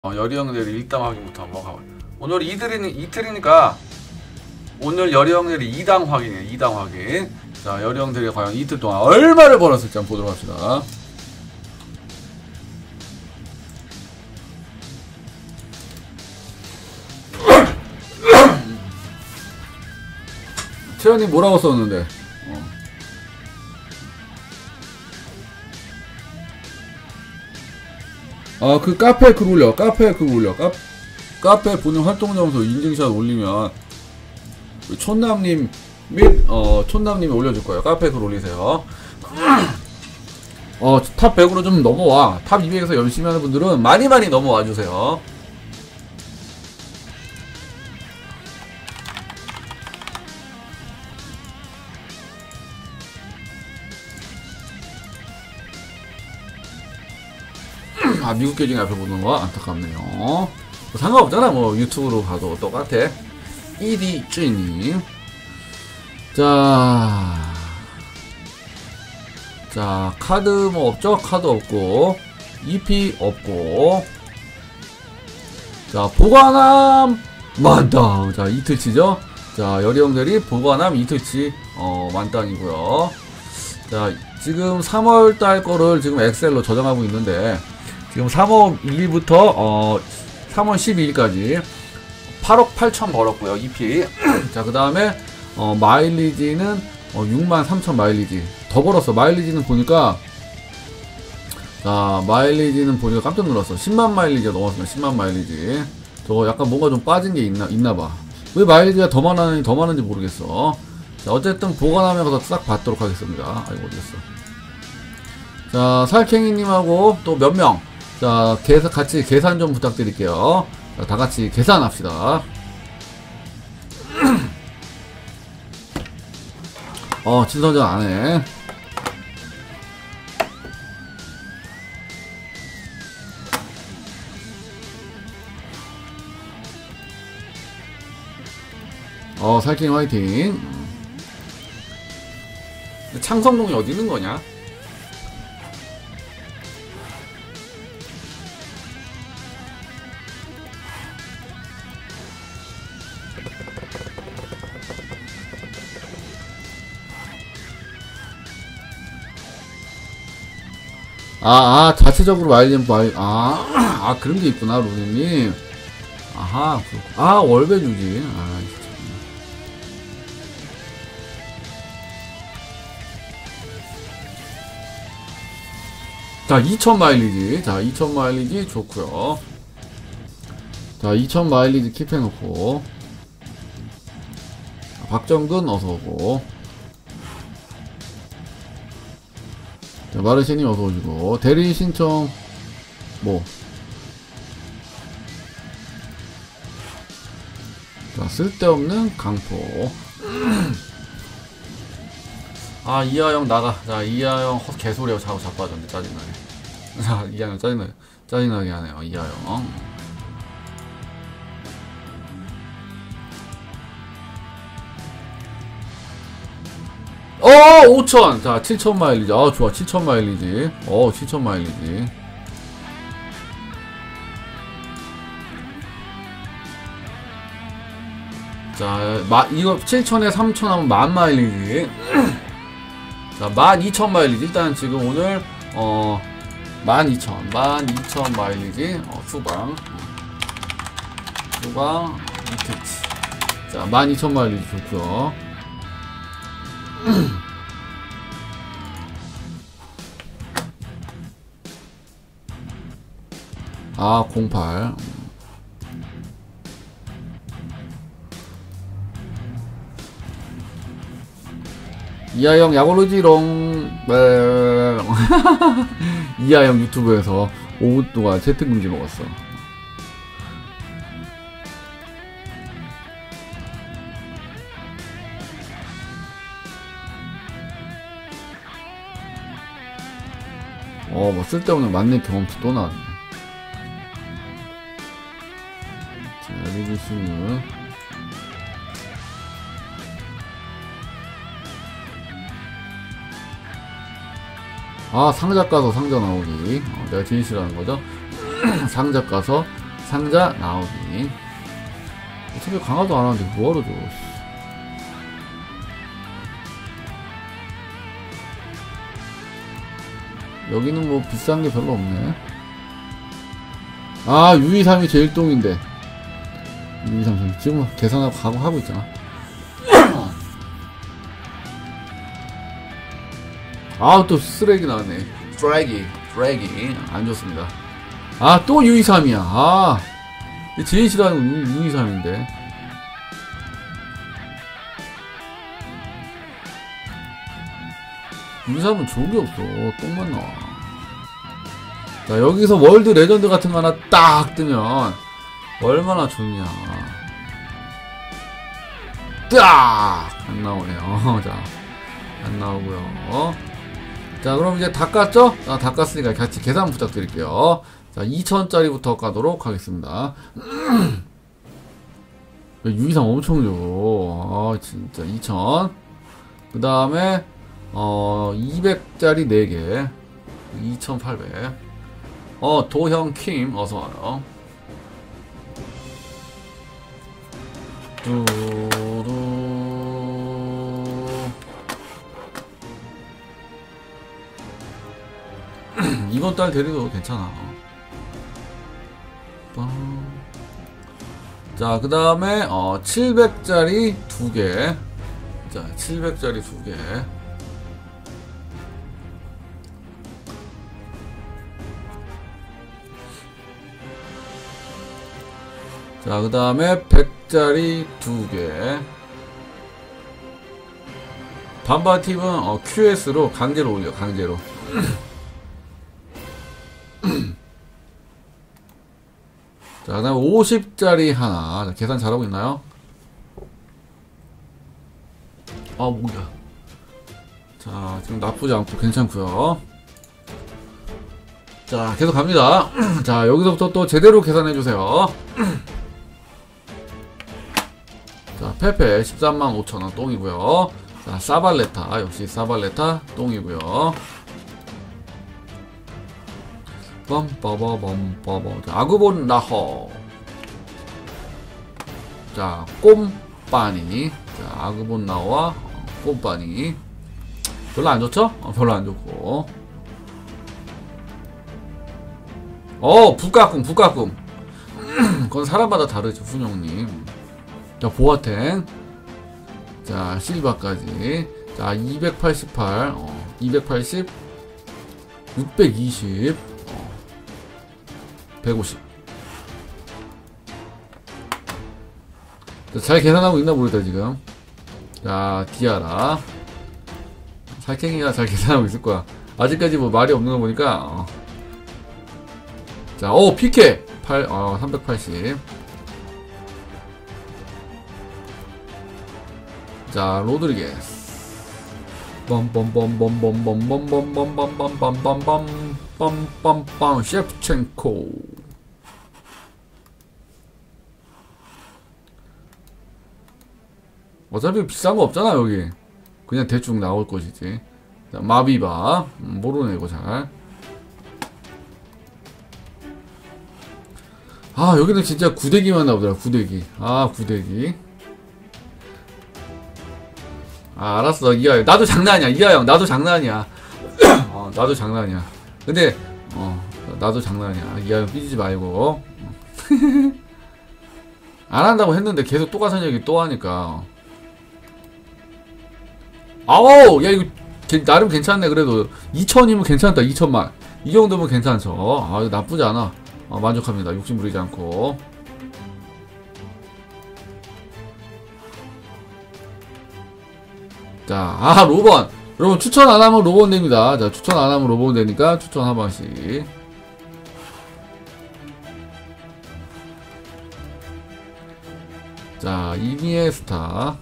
여리형들이 일당 확인부터 한번 가볼게요. 오늘 이틀이니까 오늘 여리형들이 2당 확인이에요. 2당 확인. 자, 여리형들이 과연 이틀 동안 얼마를 벌었을지 한번 보도록 합시다. 채연이 뭐라고 썼는데? 그 카페 글 올려. 카페 본인 활동점수 인증샷 올리면 촌남님 및 촌남님이 올려줄 거예요. 카페 글 올리세요. 탑 100으로 좀 넘어와. 탑 200에서 열심히 하는 분들은 많이 넘어와 주세요. 미국 계정이 앞에 보는 거 안타깝네요. 뭐 상관없잖아. 뭐 유튜브로 가도 똑같아. EDG님. 자, 카드 뭐 없죠? 카드 없고, EP 없고, 자, 보관함 만땅. 자, 이틀치죠? 자, 여리형들이 보관함 이틀치, 만땅이고요. 자, 지금 3월달 거를 지금 엑셀로 저장하고 있는데, 지금 3월 1일부터 3월 12일까지 8억 8천 벌었고요. EP. 자, 그 다음에 마일리지는 6만 3천 마일리지 더 벌었어. 마일리지는 보니까 마일리지는 보니까 깜짝 놀랐어. 10만 마일리지가 넘었습니다. 10만 마일리지. 저거 약간 뭔가 좀 빠진 게 있나봐. 왜 마일리지가 더 많은지 모르겠어. 자, 어쨌든 보관하면 가서 싹 받도록 하겠습니다. 아이고, 어디갔어. 자, 살쾡이님하고 또 몇 명. 자, 같이 계산 좀 부탁드릴게요. 자, 다 같이 계산합시다. 진선전 안 해. 살쾡이 화이팅. 창성동이 어디 있는 거냐? 자체적으로 그런 게 있구나, 로니님. 월배 주지. 자, 2000 마일리지. 자, 2000 마일리지 좋고요. 자, 2000 마일리지 킵해놓고. 박정근 어서오고. 자, 마르시님 어서오시고. 대리 신청 자, 쓸데없는 강포. 이하영 나가. 자, 이하영 개소리하고 자빠졌네. 짜증나게. 자, 이하영 짜증나게 하네요. 이하영. 5000! 자, 7000 마일리지. 좋아. 7000 마일리지. 7000 마일리지. 자, 이거 7000에 3000 하면 10,000 마일리지. 자, 12000 마일리지. 일단 지금 오늘, 12,000 마일리지. 수방, 이틀치. 자, 12,000 마일리지 좋고요. 08. 이하영 야구르지롱. 이하영 유튜브에서 5분 동안 채팅 금지 먹었어. 뭐 쓸데없는 만렙 경험치 또 나왔네. 자, 리뷰스. 상자 까서 상자 나오기. 내가 제일 싫어하는 거죠. 상자 까서 상자 나오기. 어차피 강화도 안 하는데 뭐하러 줘. 여기는 뭐 비싼 게 별로 없네. 아, U23이 제일 똥인데. U23 지금 계산하고 하고 있잖아. 아, 또 쓰레기 나왔네. 쓰레기 안 좋습니다. 아, 또 U23이야. 아, 제일 싫어하는 건 U23인데. U23은 좋은 게 없어. 똥만 나와. 자, 여기서 월드 레전드 같은 거 하나 딱 뜨면 얼마나 좋냐. 딱! 안 나오네요. 자, 안 나오고요. 자, 그럼 이제 다 깠죠? 아, 다 깠으니까 같이 계산 부탁드릴게요. 자, 2000짜리부터 까도록 하겠습니다. 유이상 엄청 줘. 아, 진짜 2000. 그 다음에 200짜리 4개 2800. 도형킴 어서와요. 두두. 이번 달 대리도 괜찮아. 자, 그 다음에 700짜리 2개. 자, 700짜리 2개. 자, 그 다음에 100짜리 2개. 반바팁은 QS로 강제로 올려. 강제로. 자, 그 다음에 50짜리 하나. 자, 계산 잘하고 있나요? 아, 뭐야. 자, 지금 나쁘지 않고 괜찮고요. 자, 계속 갑니다. 자, 여기서부터 또 제대로 계산해주세요. 자, 페페 135,000원 똥이고요. 자, 사발레타 역시 사발레타 똥이고요. 빰빠바밤빠바. 자, 아그본 라허. 자, 꼼빠니. 자, 아그본 라허와 꼼빠니. 별로 안 좋죠? 별로 안 좋고. 북가꿈. 그건 사람마다 다르죠, 훈영님. 자, 보아탱. 자, 실바까지. 자, 288. 280. 620. 150. 자, 잘 계산하고 있나 모르겠다, 지금. 자, 디아라. 살쾡이가 잘 계산하고 있을 거야. 아직까지 뭐 말이 없는 거 보니까. 자, 피케! 380. 자, 로드리게스. 빰빰빰빰빰빰빰빰빰빰빰빰빰빰빰빰 셰프첸코. 어차피 비싼 거 없잖아, 여기. 그냥 대충 나올 것이지. 자, 마비바. 모르네, 이거 잘. 아, 여기는 진짜 구데기만 나오더라, 구데기. 아, 구데기. 아, 알았어, 이하영. 나도 장난 아니야, 이하영. 나도 장난 아니야. 나도 장난 아니야. 근데, 나도 장난 아니야. 이하영 삐지지 말고. 안 한다고 했는데 계속 똑같은 얘기 또 하니까. 아우, 야, 이거, 나름 괜찮네, 그래도. 2000이면 괜찮다, 2000만. 이 정도면 괜찮죠. 아, 이거 나쁘지 않아. 만족합니다. 욕심 부리지 않고. 자, 로번. 여러분, 추천 안 하면 로번 됩니다. 자, 추천 안 하면 로번 되니까 추천 한 번씩. 자, 이니에스타.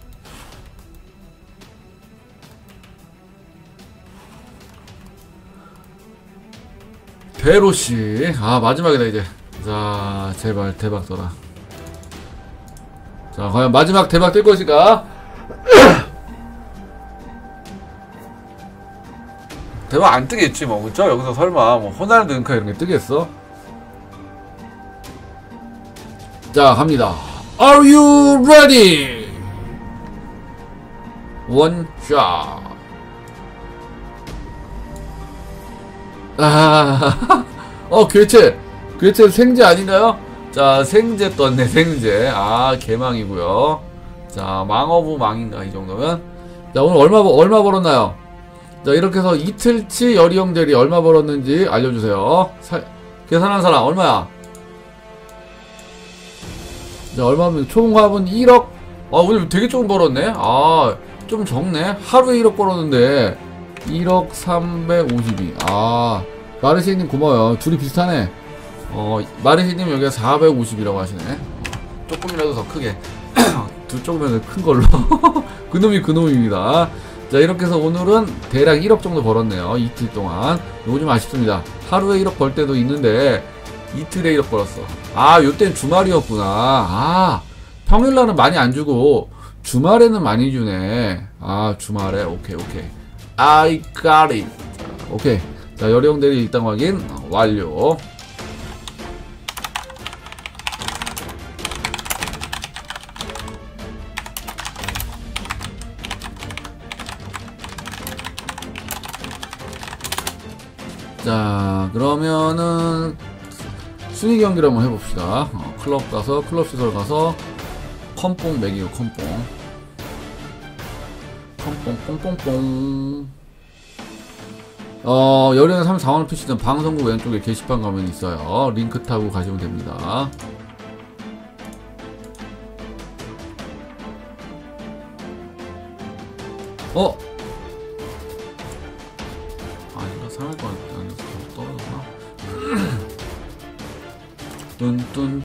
베로시. 아, 마지막이다, 이제. 자, 제발, 대박 떠라. 자, 과연 마지막 대박 뜰 것인가? 대박 안 뜨겠지, 뭐, 그쵸? 여기서 설마, 뭐, 호날두 은카 이런 게 뜨겠어? 자, 갑니다. Are you ready? 원 샷. 아, 괴체 생제 아닌가요? 자, 생제 떴네, 생제. 아, 개망이고요. 자, 망 오브 망인가, 이 정도면. 자, 오늘 얼마 벌었나요? 자, 이렇게 해서 이틀치 여리형 대리 얼마 벌었는지 알려주세요. 계산한 사람, 얼마야? 자, 얼마면, 총 화합은 1억? 아, 오늘 되게 조금 벌었네? 아, 좀 적네? 하루에 1억 벌었는데, 1억 352. 아, 마르시님 고마워요. 둘이 비슷하네. 마르시님 여기가 450이라고 하시네. 조금이라도 더 크게. 두 쪽면은 큰 걸로. 그놈이 그놈입니다. 자, 이렇게 해서 오늘은 대략 1억 정도 벌었네요. 이틀 동안. 요거 좀 아쉽습니다. 하루에 1억 벌 때도 있는데, 이틀에 1억 벌었어. 아, 요땐 주말이었구나. 아, 평일날은 많이 안 주고, 주말에는 많이 주네. 아, 주말에. 오케이. I got it. 오케이. 자, 여리형 대리 일당 확인 완료. 자, 그러면은 순위 경기를 한번 해봅시다. 클럽 가서, 클럽 시설 가서 컴뽕 매기고 컴뽕 뽕뽕뽕뽕. 여리형 34만원 PC는 방송국 왼쪽에 게시판 가면 있어요. 링크 타고 가시면 됩니다. 아닌가? 상할 것 같아. 떨어졌나? 뚠뚠